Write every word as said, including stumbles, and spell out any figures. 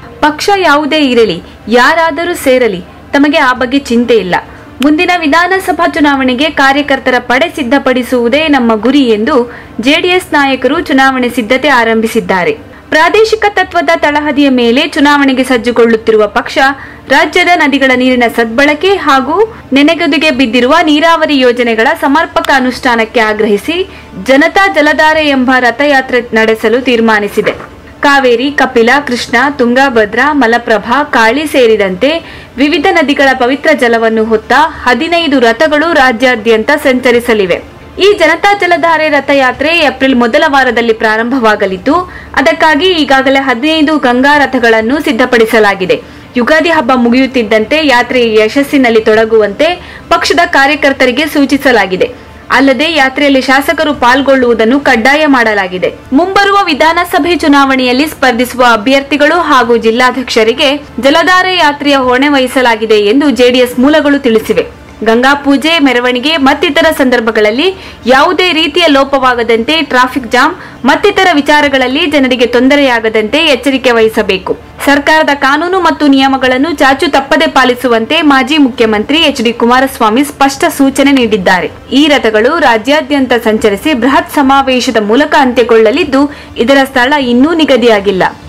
ಪಕ್ಷ ಯಾವುದೇ ಇರಲಿ, ಯಾರಾದರೂ ಸೇರಲಿ, ತಮಗೆ ಆ ಬಗ್ಗೆ ಚಿಂತೆ ಇಲ್ಲ. ಮುಂದಿನ ವಿಧಾನಸಭಾ ಚುನಾವಣೆಗೆ ಕಾರ್ಯಕರ್ತರ ಪಡೆ ಸಿದ್ಧಪಡಿಸುವುದೇ ನಮ್ಮ ಗುರಿ ಎಂದು ಜೆಡಿಎಸ್ ನಾಯಕರು ಚುನಾವಣೆ ಸಿದ್ಧತೆ ಆರಂಭಿಸಿದ್ದಾರೆ. ಪ್ರಾದೇಶಿಕ ತತ್ವದ ತಳಹದಿಯ ಮೇಲೆ ಚುನಾವಣೆಗೆ ಸಜ್ಜುಗೊಳ್ಳುತ್ತಿರುವ ಪಕ್ಷ ರಾಜ್ಯದ ನದಿಗಳ ನೀರಿನ ಸದ್ಬಳಕೆ ಹಾಗೂ ನೆನೆಗುದಿಗೆ ಬಿದ್ದಿರುವ ನೀರಾವರಿ ಯೋಜನೆಗಳ ಸಮರ್ಪಕ ಅನುಷ್ಠಾನಕ್ಕೆ ಆಗ್ರಹಿಸಿ ಜನತಾ ಜಲಧಾರೆ ಎಂಬ ರಥಯಾತ್ರೆ ನಡೆಸಲು ತೀರ್ಮಾನಿಸಿದೆ. ಕಾವೇರಿ, ಕಪಿಲ, ಕೃಷ್ಣ, ತುಂಗಭದ್ರಾ, ಮಲಪ್ರಭಾ, ಕಾಳಿ ಸೇರಿದಂತೆ ವಿವಿಧ ನದಿಗಳ ಪವಿತ್ರ ಜಲವನ್ನು ಹೊತ್ತ ಹದಿನೈದು ರಥಗಳು ರಾಜ್ಯಾದ್ಯಂತ ಸಂಚರಿಸಲಿವೆ. ಈ ಜನತಾ ಜಲಧಾರೆ ರಥಯಾತ್ರೆ ಏಪ್ರಿಲ್ ಮೊದಲ ವಾರದಲ್ಲಿ ಪ್ರಾರಂಭವಾಗಲಿದ್ದು, ಅದಕ್ಕಾಗಿ ಈಗಾಗಲೇ ಹದಿನೈದು ಗಂಗಾ ರಥಗಳನ್ನು ಸಿದ್ಧಪಡಿಸಲಾಗಿದೆ. ಯುಗಾದಿ ಹಬ್ಬ ಮುಗಿಯುತ್ತಿದ್ದಂತೆ ಯಾತ್ರೆಯ ಯಶಸ್ಸಿನಲ್ಲಿ ತೊಡಗುವಂತೆ ಪಕ್ಷದ ಕಾರ್ಯಕರ್ತರಿಗೆ ಸೂಚಿಸಲಾಗಿದೆ. ಅಲ್ಲದೆ ಯಾತ್ರೆಯಲ್ಲಿ ಶಾಸಕರು ಪಾಲ್ಗೊಳ್ಳುವುದನ್ನು ಕಡ್ಡಾಯ ಮಾಡಲಾಗಿದೆ. ಮುಂಬರುವ ವಿಧಾನಸಭೆ ಚುನಾವಣೆಯಲ್ಲಿ ಸ್ಪರ್ಧಿಸುವ ಅಭ್ಯರ್ಥಿಗಳು ಹಾಗೂ ಜಿಲ್ಲಾಧ್ಯಕ್ಷರಿಗೆ ಜಲಧಾರೆ ಯಾತ್ರೆಯ ಹೊಣೆ ವಹಿಸಲಾಗಿದೆ ಎಂದು ಜೆಡಿಎಸ್ ಮೂಲಗಳು ತಿಳಿಸಿವೆ. ಗಂಗಾ ಪೂಜೆ, ಮೆರವಣಿಗೆ ಮತ್ತಿತರ ಸಂದರ್ಭಗಳಲ್ಲಿ ಯಾವುದೇ ರೀತಿಯ ಲೋಪವಾಗದಂತೆ, ಟ್ರಾಫಿಕ್ ಜಾಮ್ ಮತ್ತಿತರ ವಿಚಾರಗಳಲ್ಲಿ ಜನರಿಗೆ ತೊಂದರೆಯಾಗದಂತೆ ಎಚ್ಚರಿಕೆ ವಹಿಸಬೇಕು. ಸರ್ಕಾರದ ಕಾನೂನು ಮತ್ತು ನಿಯಮಗಳನ್ನು ಚಾಚು ತಪ್ಪದೆ ಪಾಲಿಸುವಂತೆ ಮಾಜಿ ಮುಖ್ಯಮಂತ್ರಿ ಎಚ್ ಡಿ ಕುಮಾರಸ್ವಾಮಿ ಸ್ಪಷ್ಟ ಸೂಚನೆ ನೀಡಿದ್ದಾರೆ. ಈ ರಥಗಳು ರಾಜ್ಯಾದ್ಯಂತ ಸಂಚರಿಸಿ ಬೃಹತ್ ಸಮಾವೇಶದ ಮೂಲಕ ಅಂತ್ಯಗೊಳ್ಳಲಿದ್ದು, ಇದರ ಸ್ಥಳ ಇನ್ನೂ ನಿಗದಿಯಾಗಿಲ್ಲ.